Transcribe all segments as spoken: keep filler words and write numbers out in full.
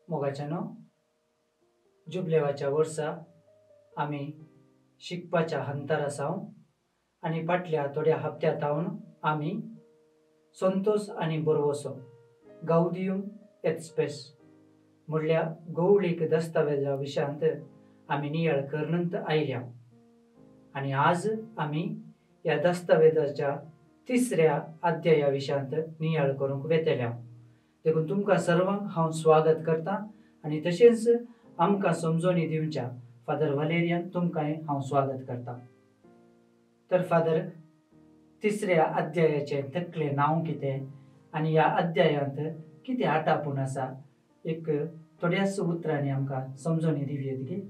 मोगाच्यानो जुबलेवाच्या वर्सा आम्ही शिकपाच्या हंतार आसाव आणि फाटल्या थोड्या हप्त्यात हावन आम्ही संतोष आणि बरवसो गावदियूम एट स्पेस म्हणल्या गौळीक दस्तावेजा विशयांत आम्ही नियाळ करनंत आयल्या आणि आज आम्ही या दस्तावेजाच्या तिसऱ्या अध्याया विशयांत नियाळ करूंक वेतल्या देखून तुमकां सर्वांक हांव स्वागत करता आणि तशेंच आमकां समजोनी दिवच्या फादर वलेरियन तुमकांय हांव स्वागत करता। तर फादर, तिसऱ्या अध्यायाचे तकले नांव कितें आणि ह्या अध्यायांत कितें आटापून आसा एक थोड्याच उतरांनी आमकां समजोनी दिवयेत गे।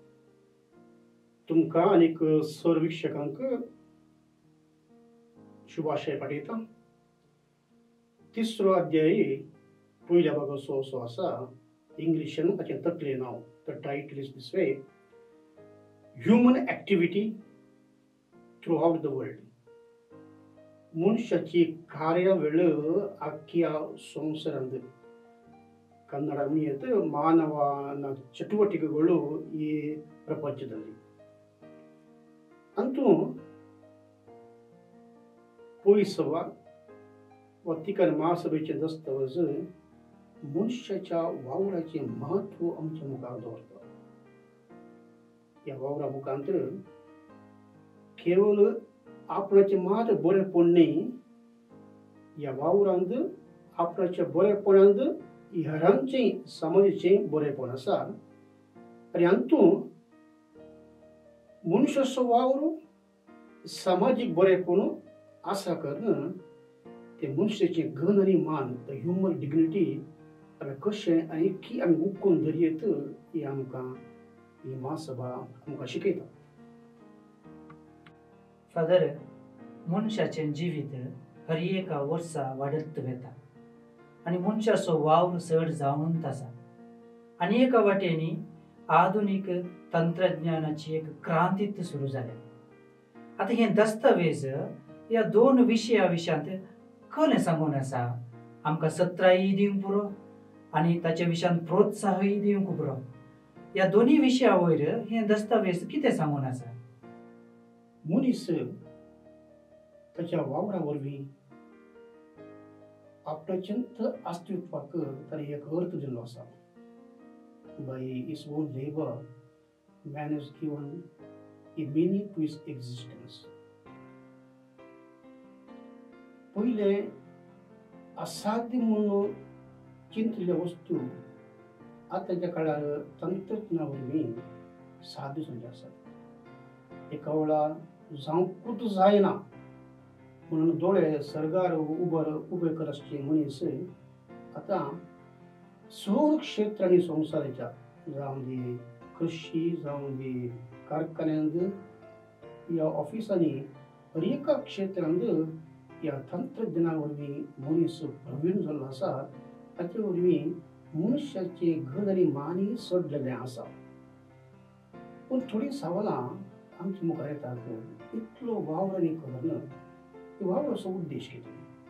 तुमकां आनीक सर वीक्षकांक शुभाशय पाठयता। तिसरो अध्याय पयल्या भागाचो असो आसा। इंग्लिशान ताचें तकलें नांव, the title is this way, human activity through the world. मनुष्याची ಕಾರ್ಯಗಳು ಆಖ್ಯ ಸಂಸಾರದ ಕನ್ನಡ ಮಿಯತ್ ಮಾನವನ ಚಟುವಟಿಕೆಗಳು ಈ ಪ್ರಪಂಚದಲ್ಲಿ ಅಂತೂ पोयसव वतिकन महासभेचे दस्तावेज मनुष्याच्या वावराचे महत्व आमच्या मुखार दवरता। या वावरा मुखांतर केवळ आपणाचे मात बरेपण न्ही, या वावरांत आपणाच्या बरेपणांत हेरांचे समाजाचे बरेपण आसा। आनी हातूंत मनुष्याचो वावर सामाजीक बरेपण आशा करून ते मनुष्याचे घन आणि मान, द ह्युमन डिग्निटी आमी कशें आनी की आमी उखून धरयेत ही आमकां ही महासभा आमकां शिकयता। फादर, मनशाचें जिवीत हर एका वर्सा वाडत वेता आणि मनशाचो वावर चड जावनूच आसा आणि एका वाटेनी आधुनीक तंत्रज्ञानाची एक क्रांतीच सुरू जाल्या। आता हे दस्तावेज या दोन विशया विशयांत खरें सांगून आसा आमकां सत्राय दिवंक पुरो आणि ताच्या विशयांत प्रोत्साहय दिवंक पुरो। या दोन्ही विशया वयर हे दस्तावेज कितें सांगून आसा? मनीस ताच्या वावरा वरवीं आपणाचेंत अस्तित्वाक ताणें एक अर्थ दिल्लो आसा। By his own labour man has given a meaning to his existence. पहिले असाध्य म्हणून चिंतिल्ल्या वस्तू आतांच्या काळार तंत्रज्ञाना वरवीं साध्य जाल्ल्यो आसात। एका वेळार जावंकूच जायना म्हणून दोळे सरगार उबर उबे कर आसचे मनीस आतां सगळ्या क्षेत्रांनी संवसाराच्या जावं दी कृषी जावं दी कारखान्यांत या ऑफिसांनी हर एका क्षेत्रांत या तंत्रज्ञाना वरवीं मनीस प्रवीण जाल्लो आसा। ताचे वरवीं मनुष्याचे घन आनी मानय सडलेलें आसा। पूण थोडीं सवालां आमच्या मुखार येतात। इतलो वावर आनी करण वावराचो उद्देश कितें?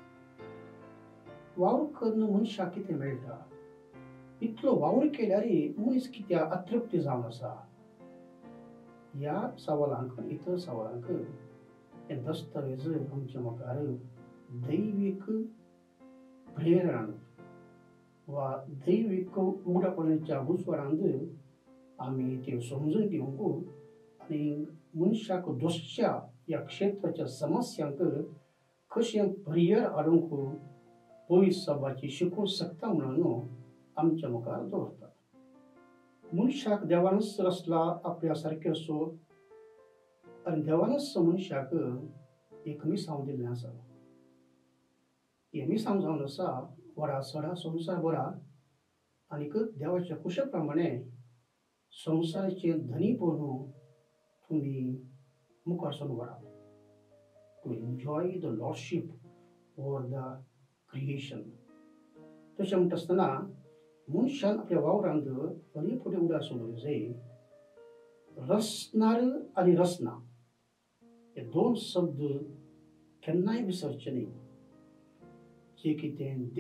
वावर करून मनशाक कितें मेळटा? इतलो वावर केल्यारय मनीस कित्याक अतृप्त जावन आसा? ह्या सवालांक इतर सवालांक हे दस्तावेज आमच्या मुखार दैवीक प्रेरण वा दैवीक उगडापणाच्या उजवाडांत आमी त्यो समजून घेवंक आनी मनशाक दोसच्या या क्षेत्राच्या समस्यांक कशें पर्याय हाडूंक पयस सभाची शिकूंक शकता म्हणून आमच्या मुखार दवरता। मनशाक देवानच रचला आपल्या सारकेचो आनी देवानच मनशाक एक मिसांव दिल्लें आसा। हें मिसांव जावन आसा व्हडा सडा संवसार बरा आनीक देवाच्या कुशा प्रमाणे संवसाराचे धनीपण तुमी मुखार सावन व्हरा। To enjoy the lordship over the creation. तशें म्हणटा आसतना मनशान आपल्या वावरांत बरे फुडें उडास दवरूंक जाय। रचणार आनी रचना हे दोन शब्द केन्नाय विसरचे न्ही। जे कितें दिसता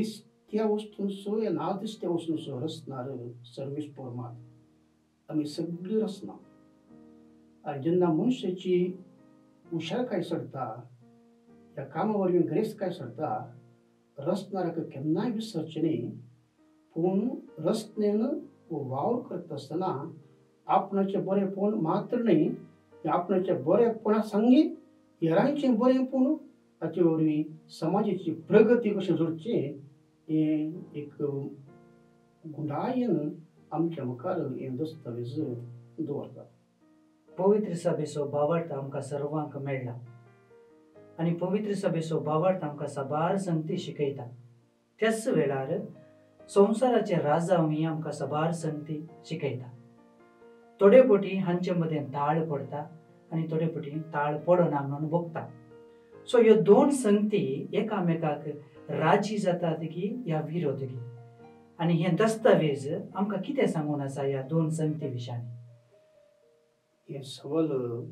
त्या वस्तूंचो या नादिश्त्या वस्तूंचो रचणार सर्वीस पोरमात आम्ही सगळी रचना आणि जेन्ना मनुष्याची हुशारकाय सरता या कामावर ग्रेस काय सरता रचणाराक केन्नाय विसरचे न्ही पूण रचनेन वावर करत असतना आपणाचे बरेपण मात्र न्ही आपणाचे बरेपणा सांगी हेरांचे बरेपण ताचे वरवीं समाजाची प्रगती कशी जोडची हे एक गुंडायन आमच्या मुखार हे दस्तावेज दवरता. पवित्र सभेचो भावार्थ आमकां सर्वांक मेळ्ळा आनी पवित्र सभेचो भावार्थ आमकां साबार संगती शिकयता. त्याच वेळार संवसाराचे राजावणी आमकां साबार संगती शिकयता. थोडे फावटी हांचे मदें ताळ पडटा आनी थोडे फावटी ताळ पडना म्हणून बगता. सो ह्यो दोन संगती एकामेकाक राजी जातात की ह्या विरोधकी. आनी हे दस्तावेज आमकां कितें सांगून आसा ह्या दोन संगती विशयांनी. हे सवाल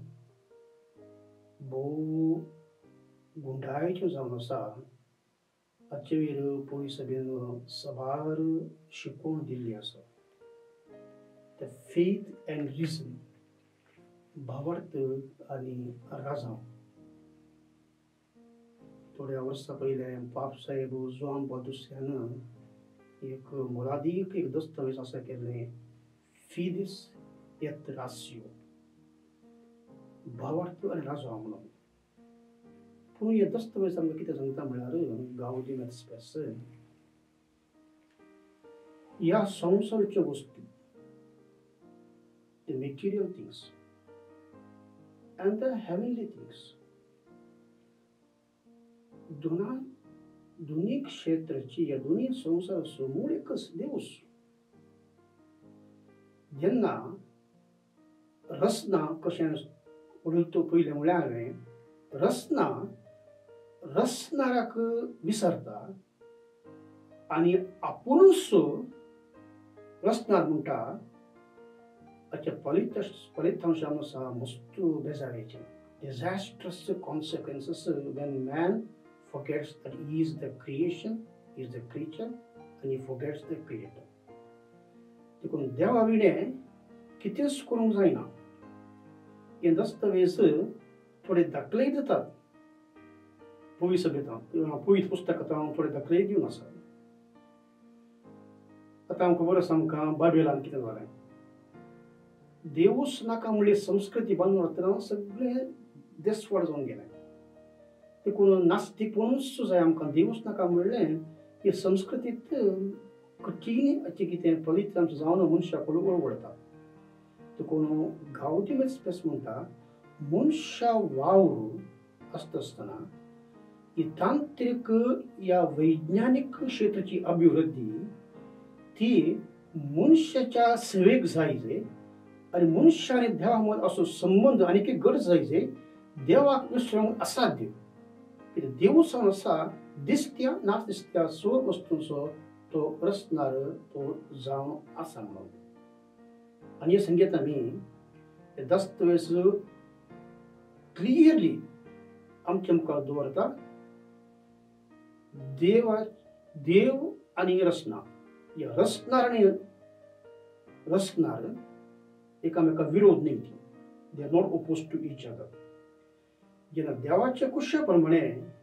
भोव गुंडाळेच्यो जावन आसा. हाचे वयर पवित्र सभेन साबार शिकवण दिल्ली आसा. द फेथ एंड रिझन भावार्थ आनी राजाव. थोड्या वर्सां पयले पाप साहेब जुआन पॉल दुसऱ्यान एक मोलादीक एक दस्तावेज आसा केल्लें फिदेस एट रासियो भावार्थ आनी राजाव म्हणून. पूण हे दस्तावेज आमकां कितें सांगता म्हळ्यार गावदियम एट स्पेस ह्या संवसाराच्यो वस्तू the material things and the heavenly things दोनां दोन्ही क्षेत्राची या दोन्ही संवसाराचो मूळ एकच देवूस. जेन्ना रचना कशें उलयतो पयलें म्हळ्यार हांवें रचना रचणाराक विसरता आनी आपुणूच रचणार म्हणटा हाचे फलित फलितांशान आसा मस्त बेजारेचें. Disastrous consequences when man forgets that he is the creation, he is the creature, and he forgets the creator. देखून देवा विणें कितेंच करूंक जायना. हे दस्तावेज थोडे दाखले दितात पवित्र सभेंत पवित्र पुस्तकांत थोडे दाखले दिवन आसा. आतां आमकां खबर आसा आमकां बाबेलान कितें जालें. देवूच नाका म्हणली संस्कृती बांदून वतना सगळें देसवाड जावन गेलें. देखून नास्तिकपणूच जाय आमकां देवूच नाका म्हणलें की संस्कृतींत कठीण अशें कितें पवित्र आमचें जावन मनशाक वळवडटा. देखून गावदियम एट स्पेस म्हणटा मनशा वावर आसता आसतना ही तांत्रीक या वैज्ञानीक क्षेत्राची अभिवृद्धी ती मनशाच्या सेवेक जायजे आनी मनशा आनी देवा मदीं असो संबंध आनीक एक गरज जायजे देवाक विसरूंक असाध्य. देवूच जावन आसा दिसत्या नादिसत्या सगळ्यो वस्तूंचो तो रचणार तो जावन आसा म्हणून. आनी हे संगीत आमी हे दस्तावेज क्लियरली आमच्या मुखार दवरता. देवा देव आनी रचना या रचणार आनी रचणार एकामेका विरोध न्ही. They are not oppose to each other. जेन्ना देवाच्या कुशा प्रमाणे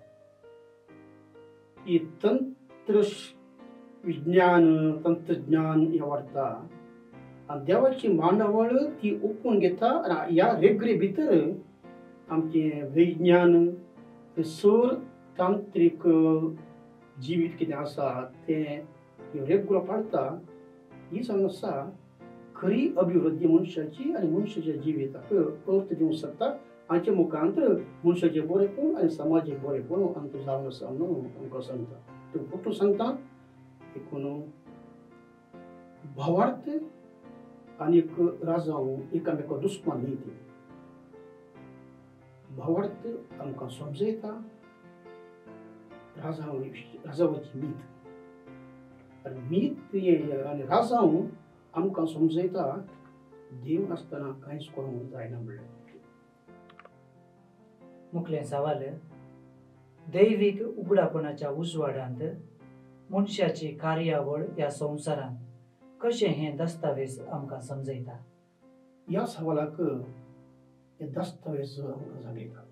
ही तंत्र विज्ञान तंत्रज्ञान हे वाडटा आनी देवाची मांडावळ ती ओपून घेता आनी ह्या रेगरे भितर आमचें विज्ञान सर तांत्रीक जिवीत कितें आसा तें रेगुलर पाळटा. ही जावन आसा खरी अभिवृद्धी मनशाची आनी मनशाच्या जिविताक अर्थ दिवंक शकता. हाचे मुखांतर मनशाचें बरेपण आनी समाजीक बरेपण आमकां जावन आसा म्हणून आमकां सांगता. तूं फुटून सांगता देखून भावार्थ आनी राजाव एकामेका दुस्मान न्ही. ती भावार्थ आमकां समजयता राजाव राजावाची मीत आनी मीत आनी राजाव आमकां समजयता देव आसतना कांयच करूंक जायना म्हणलें. मुखेल सवाल दैवीक उगडापणाच्या उजवाडांत मनशाची कार्यावळ या संवसारान कशें हे दस्तावेज आमकां समजयता. ह्या सवालाक हे दस्तावेज आमकां सांगयता.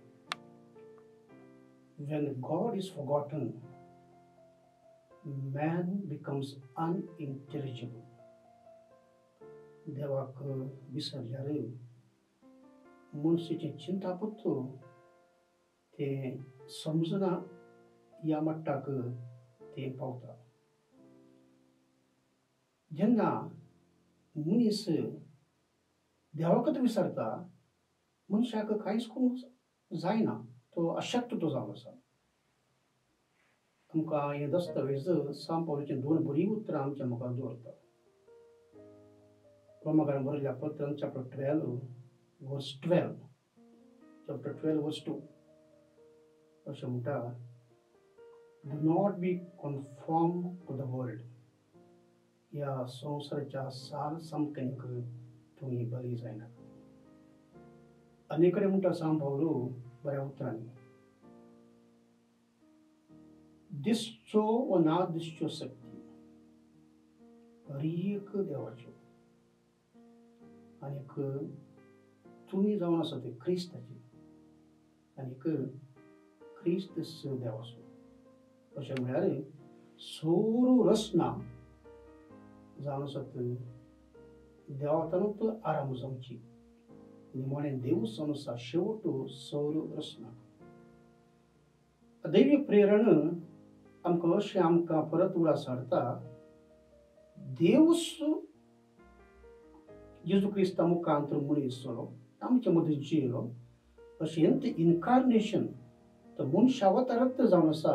When God is forgotten, man becomes unintelligible. देवाक विसरल्यार मनशाची चिंता पत्तो ते समजना ह्या मट्टाक ते पावता. जेन्ना मनीस देवाकच विसरता मनशाक कांयच करूंक जायना, तो अशक्त तो जावन आसा. आमकां हे दस्तावेज सांत पौलाची दोन बरी उतरां आमच्या मुखार दवरता. रोमाकारांक बरयल्ल्या पत्रांत chapter twelve verse twelve chapter twelve verse two अशें म्हणटा, do not be conform to the world. ह्या संवसाराच्या सार समकेक तुमी बली जायना. आनी कडेन म्हणटा सांत पौलो बऱ्या उतरांनी, दिसच्यो वा ना दिसच्यो शक्ती हरेक देवाच्यो, आनीक तुमी जावन आसा ते क्रिस्ताचे, आनीक क्रिस्त देवाचो. अशें म्हळ्यार सोरू रचना जावन आसात देवातानूच आराम जावची. निमाणें देव जावन आसा शेवट सौर रचना. दैवी प्रेरण आमकां अशें आमकां परत उगडास हाडटा, देवच जेजू क्रिस्ता मुखांतर मनीस जालो, आमचे मदीं जियेलो. अशें इन्कार्नेशन तो मनशावतारांत जावन आसा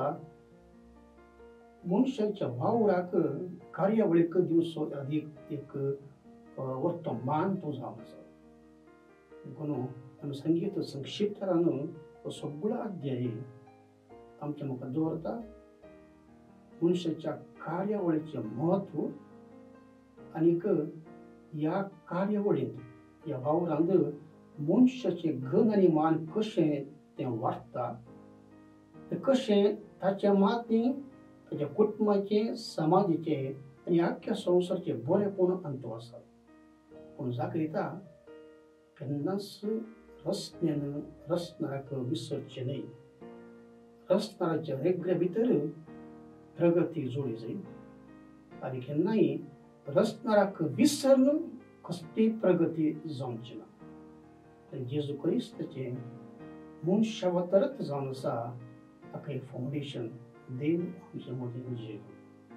मनशाच्या वावराक कार्यावळीक दिवचो अदीक एक वर्तमान तो जावन आसा. देखून आमी संगीत संक्षिप्तान हो सगळो अध्याय आमच्या मुखार दवरता. मनशाच्या कार्यावळीचें म्हत्व आनीक ह्या कार्यावळींत ह्या वावरांत मनशाचें घन आनी मान कशें तें वाडटा, कशें ताच्या मातीं ताच्या कुटुंबाचें, समाजाचें आनी आख्ख्या संवसाराचें बरेंपण अंत आसा. पूण जागृता केन्नाच रचनेन रचणाराक विसरचें न्हय. रचणाराच्या रेगड्या भितर प्रगती जोडी जाय आनी केन्नाय रचणाराक विसरून कसली प्रगती जावची ना. जेजू क्रिस्ताचें मनशावतारच जावन आसा हाका फावंडेशन देव आमच्या मदीं जियेलो.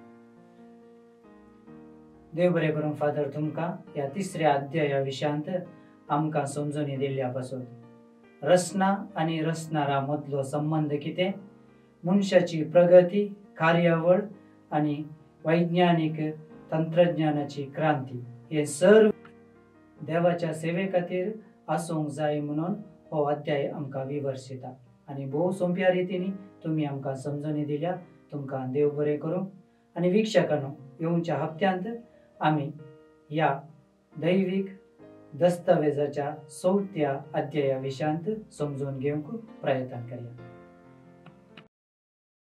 देव बरें करूं फादर तुमकां ह्या तिसऱ्या अध्याया विशयांत आमकां समजून दिल्ल्या पासून रचना आनी रचणारा मदलो संबंध कितें, मनशाची प्रगती, कार्यावळ आनी वैज्ञानीक तंत्रज्ञानाची क्रांती हे सर्व देवाच्या सेवे खातीर आसूंक जाय म्हणून हो अध्याय आमकां विवर्शिता. आनी भोव सोंप्या रितीनी तुमी आमकां समजून दिल्या. तुमकां देव बरें करूं. आनी विक्षकांनो, येवच्या हप्त्यांत आमी ह्या दैवीक दस्तावेजाच्या चवथ्या अध्याया विशयांत समजून घेवंक प्रयत्न करया.